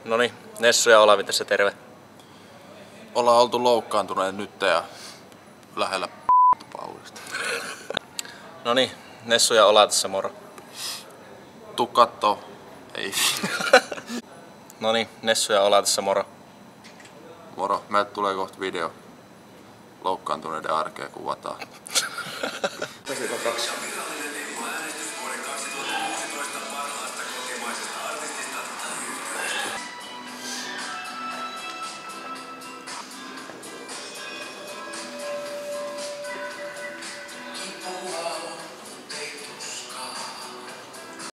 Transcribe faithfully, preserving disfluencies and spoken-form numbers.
Noniin, Nessu ja Olavi tässä terve. Ollaan oltu loukkaantuneet nyt ja lähellä pauista. Noniin, Nessu ja Ola tässä moro. Tuu kattoo. Ei. Noniin, Nessu ja Ola tässä moro. Moro, meiltä tulee kohta video. Loukkaantuneiden arkea kuvataan. kaksi.